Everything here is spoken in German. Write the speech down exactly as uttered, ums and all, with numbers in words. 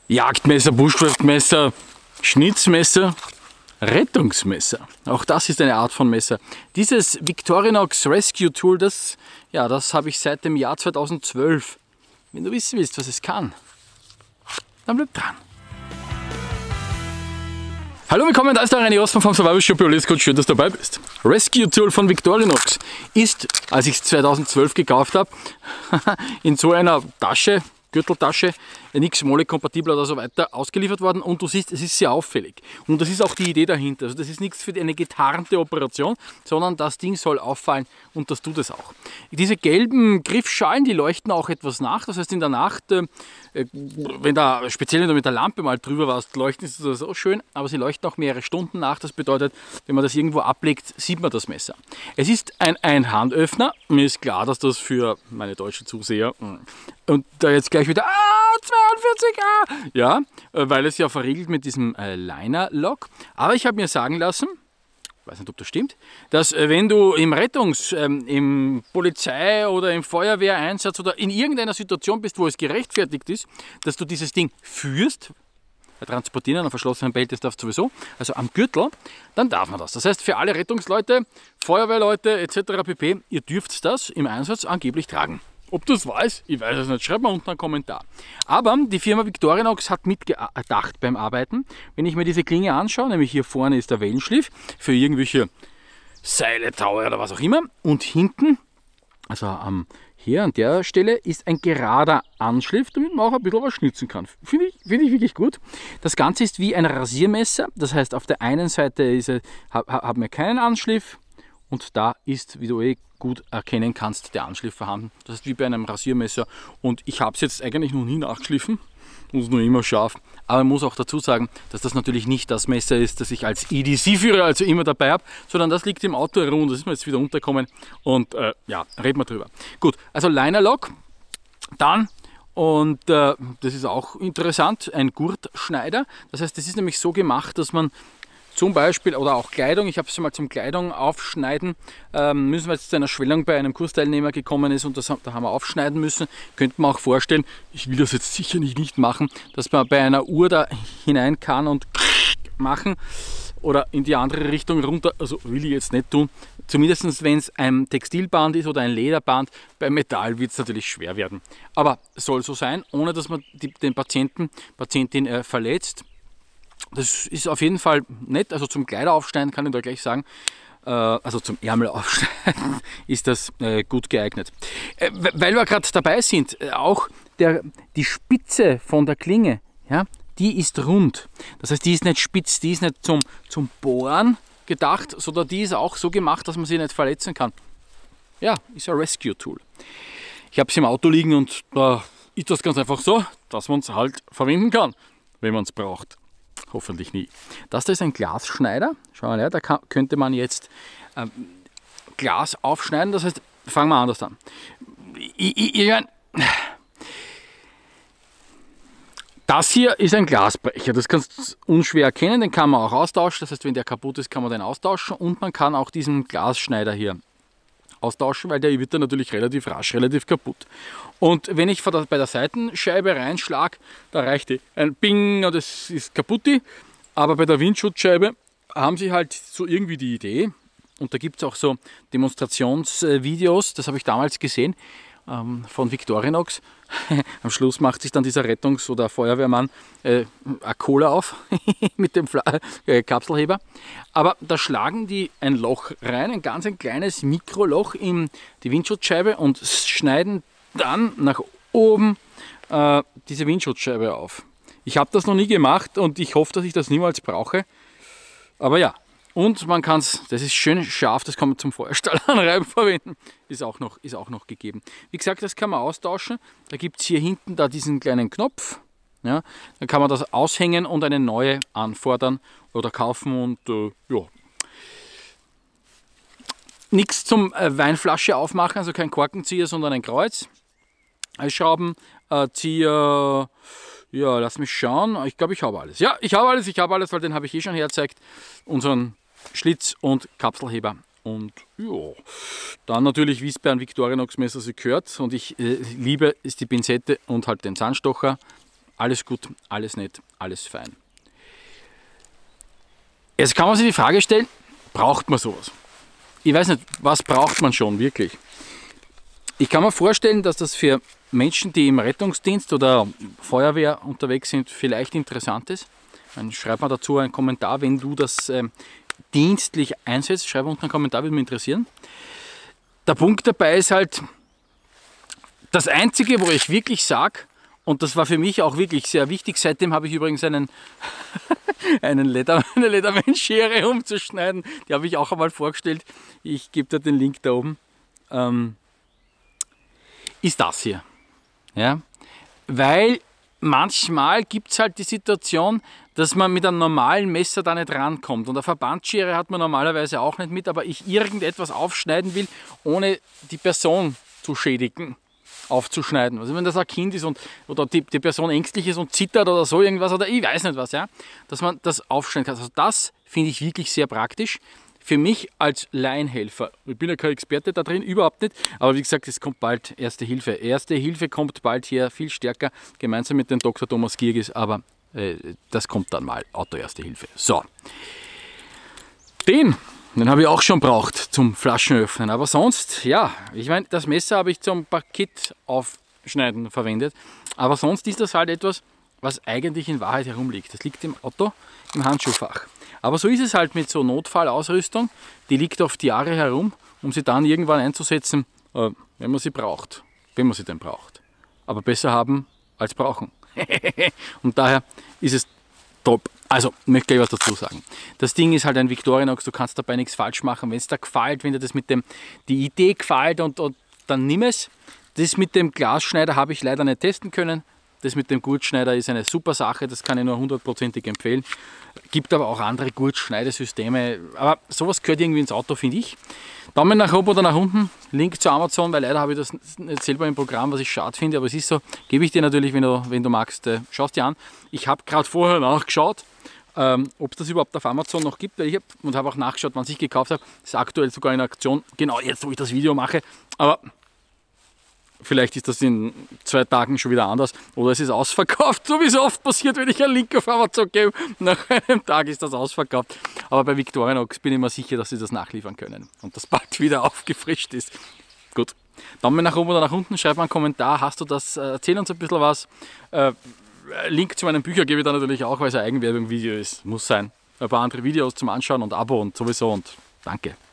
Jagdmesser, Buschkraftmesser, Schnitzmesser, Rettungsmesser. Auch das ist eine Art von Messer. Dieses Victorinox Rescue Tool, das, ja, das habe ich seit dem Jahr zweitausendzwölf. Wenn du wissen willst, was es kann, dann bleib dran. Hallo, willkommen, da ist der René Ostmann vom Survival Shop Coach. Schön, dass du dabei bist. Rescue Tool von Victorinox ist, als ich es zweitausendzwölf gekauft habe, in so einer Tasche, Gürteltasche, nichts Molle-kompatibel oder so weiter, ausgeliefert worden, und du siehst, es ist sehr auffällig. Und das ist auch die Idee dahinter. Also das ist nichts für eine getarnte Operation, sondern das Ding soll auffallen, und das tut es auch. Diese gelben Griffschalen, die leuchten auch etwas nach. Das heißt, in der Nacht, äh, wenn da, speziell wenn du mit der Lampe mal drüber warst, leuchten sie so schön, aber sie leuchten auch mehrere Stunden nach. Das bedeutet, wenn man das irgendwo ablegt, sieht man das Messer. Es ist ein Einhandöffner. Mir ist klar, dass das für meine deutschen Zuseher, und da jetzt gleich wieder, ah, zweiundvierzig A, ja, weil es ja verriegelt mit diesem äh, Liner-Lock. Aber ich habe mir sagen lassen, ich weiß nicht, ob das stimmt, dass äh, wenn du im Rettungs-, ähm, im Polizei- oder im Feuerwehreinsatz oder in irgendeiner Situation bist, wo es gerechtfertigt ist, dass du dieses Ding führst, transportieren, an verschlossenen Belt, das darfst du sowieso, also am Gürtel, dann darf man das. Das heißt, für alle Rettungsleute, Feuerwehrleute et cetera pp., ihr dürft das im Einsatz angeblich tragen. Ob du es weißt, ich weiß es nicht, schreib mal unten einen Kommentar. Aber die Firma Victorinox hat mitgedacht beim Arbeiten. Wenn ich mir diese Klinge anschaue, nämlich hier vorne ist der Wellenschliff für irgendwelche Seile, Taue oder was auch immer, und hinten, also ähm, hier an der Stelle, ist ein gerader Anschliff, damit man auch ein bisschen was schnitzen kann. Finde ich, find ich wirklich gut. Das Ganze ist wie ein Rasiermesser, das heißt, auf der einen Seite ist, haben hab wir keinen Anschliff, und da ist, wie du eh gut erkennen kannst, der Anschliff vorhanden. Das ist wie bei einem Rasiermesser, und ich habe es jetzt eigentlich noch nie nachgeschliffen und es ist noch immer scharf. Aber man muss auch dazu sagen, dass das natürlich nicht das Messer ist, das ich als E D C-Führer also immer dabei habe, sondern das liegt im Auto herum, das ist mir jetzt wieder untergekommen, und äh, ja, reden wir drüber. Gut, also Liner-Lock, dann, und äh, das ist auch interessant, ein Gurtschneider. Das heißt, das ist nämlich so gemacht, dass man zum Beispiel, oder auch Kleidung, ich habe es mal zum Kleidung aufschneiden, ähm, müssen wir jetzt zu einer Schwellung bei einem Kursteilnehmer gekommen ist, und das, da haben wir aufschneiden müssen. Könnte man auch vorstellen, ich will das jetzt sicher nicht, nicht machen, dass man bei einer Uhr da hinein kann und machen oder in die andere Richtung runter, also will ich jetzt nicht tun. Zumindest wenn es ein Textilband ist oder ein Lederband, bei Metall wird es natürlich schwer werden. Aber soll so sein, ohne dass man die, den Patienten, Patientin äh, verletzt. Das ist auf jeden Fall nett, also zum Kleider aufschneiden kann ich da gleich sagen, äh, also zum Ärmel aufschneiden ist das äh, gut geeignet. Äh, weil wir gerade dabei sind, äh, auch der, die Spitze von der Klinge, ja, die ist rund. Das heißt, die ist nicht spitz, die ist nicht zum, zum Bohren gedacht, sondern die ist auch so gemacht, dass man sie nicht verletzen kann. Ja, ist ein Rescue-Tool. Ich habe es im Auto liegen, und da ist das ganz einfach so, dass man es halt verwenden kann, wenn man es braucht. Hoffentlich nie. Das da ist ein Glasschneider. Schau mal her, da kann, könnte man jetzt ähm, Glas aufschneiden. Das heißt, fangen wir anders an. Ich, ich, ich, das hier ist ein Glasbrecher. Das kannst du unschwer erkennen. Den kann man auch austauschen. Das heißt, wenn der kaputt ist, kann man den austauschen. Und man kann auch diesen Glasschneider hier austauschen, weil der wird dann natürlich relativ rasch, relativ kaputt. Und wenn ich bei der Seitenscheibe reinschlage, da reicht ein Bing und es ist kaputt. Aber bei der Windschutzscheibe haben sie halt so irgendwie die Idee, und da gibt es auch so Demonstrationsvideos, das habe ich damals gesehen, ähm, von Victorinox. Am Schluss macht sich dann dieser Rettungs- oder Feuerwehrmann äh, eine Cola auf mit dem Fla äh, Kapselheber. Aber da schlagen die ein Loch rein, ein ganz ein kleines Mikroloch in die Windschutzscheibe, und schneiden dann nach oben äh, diese Windschutzscheibe auf. Ich habe das noch nie gemacht, und ich hoffe, dass ich das niemals brauche. Aber ja, und man kann es, das ist schön scharf, das kann man zum Feuerstahl anreiben verwenden, ist auch, noch, ist auch noch gegeben. Wie gesagt, das kann man austauschen. Da gibt es hier hinten da diesen kleinen Knopf. Ja, dann kann man das aushängen und eine neue anfordern oder kaufen, und äh, ja. Nichts zum äh, Weinflasche aufmachen, also kein Korkenzieher, sondern ein Kreuz. Schraubenzieher, ja, lass mich schauen. Ich glaube, ich habe alles. Ja, ich habe alles, ich habe alles, weil den habe ich eh schon hergezeigt. Unseren Schlitz- und Kapselheber. Und ja, dann natürlich, wie es bei einem Victorinox Messer sich gehört, und ich äh, liebe, ist die Pinzette und halt den Zahnstocher. alles gut, alles nett, alles fein. Jetzt kann man sich die Frage stellen, braucht man sowas? Ich weiß nicht, was braucht man schon wirklich? Ich kann mir vorstellen, dass das für Menschen, die im Rettungsdienst oder Feuerwehr unterwegs sind, vielleicht interessant ist. Dann schreib mal dazu einen Kommentar, wenn du das äh, dienstlich einsetzt. Schreib unten einen Kommentar, würde mich interessieren. Der Punkt dabei ist halt, das Einzige, wo ich wirklich sage, und das war für mich auch wirklich sehr wichtig, seitdem habe ich übrigens einen, einen Leder, eine Leatherman-Schere umzuschneiden, die habe ich auch einmal vorgestellt, ich gebe dir den Link da oben, ähm, ist das hier. Ja? Weil manchmal gibt es halt die Situation, dass man mit einem normalen Messer da nicht rankommt. Und eine Verbandsschere hat man normalerweise auch nicht mit, aber ich irgendetwas aufschneiden will, ohne die Person zu schädigen, aufzuschneiden. Also wenn das ein Kind ist und, oder die, die Person ängstlich ist und zittert oder so irgendwas, oder ich weiß nicht was, ja, dass man das aufschneiden kann. Also das finde ich wirklich sehr praktisch. Für mich als Laienhelfer, ich bin ja kein Experte da drin, überhaupt nicht, aber wie gesagt, es kommt bald Erste Hilfe. Erste Hilfe kommt bald hier viel stärker, gemeinsam mit dem Doktor Thomas Girgis, aber äh, das kommt dann mal, Auto Erste Hilfe. So, den, den habe ich auch schon braucht zum Flaschenöffnen, aber sonst, ja, ich meine, das Messer habe ich zum Parkett aufschneiden verwendet, aber sonst ist das halt etwas, was eigentlich in Wahrheit herumliegt. Das liegt im Auto, im Handschuhfach. Aber so ist es halt mit so Notfallausrüstung, die liegt oft Jahre herum, um sie dann irgendwann einzusetzen, äh, wenn man sie braucht, wenn man sie denn braucht. Aber besser haben als brauchen. Und daher ist es top. Also, ich möchte gleich was dazu sagen. Das Ding ist halt ein Victorinox, du kannst dabei nichts falsch machen. Wenn es dir gefällt, wenn dir das mit dem, die Idee gefällt und, und dann nimm es. Das mit dem Glasschneider habe ich leider nicht testen können. Das mit dem Gurtschneider ist eine super Sache, das kann ich nur hundertprozentig empfehlen. Gibt aber auch andere Gurtschneidesysteme, aber sowas gehört irgendwie ins Auto, finde ich. Daumen nach oben oder nach unten, Link zu Amazon, weil leider habe ich das nicht selber im Programm, was ich schade finde, aber es ist so, gebe ich dir natürlich, wenn du, wenn du magst, äh, schau es dir an. Ich habe gerade vorher nachgeschaut, ähm, ob es das überhaupt auf Amazon noch gibt, weil ich habe und habe auch nachgeschaut, wann ich gekauft habe. Das ist aktuell sogar in Aktion, genau jetzt, wo ich das Video mache, aber vielleicht ist das in zwei Tagen schon wieder anders oder es ist ausverkauft, so wie es oft passiert, wenn ich einen Link auf Amazon gebe. Nach einem Tag ist das ausverkauft. Aber bei Victorinox bin ich mir sicher, dass sie das nachliefern können und das bald wieder aufgefrischt ist. Gut, Daumen nach oben oder nach unten, schreib mal einen Kommentar, hast du das, erzähl uns ein bisschen was. Äh, Link zu meinen Büchern gebe ich da natürlich auch, weil es ein Eigenwerbung-Video ist, muss sein. Ein paar andere Videos zum Anschauen und Abo und sowieso und danke.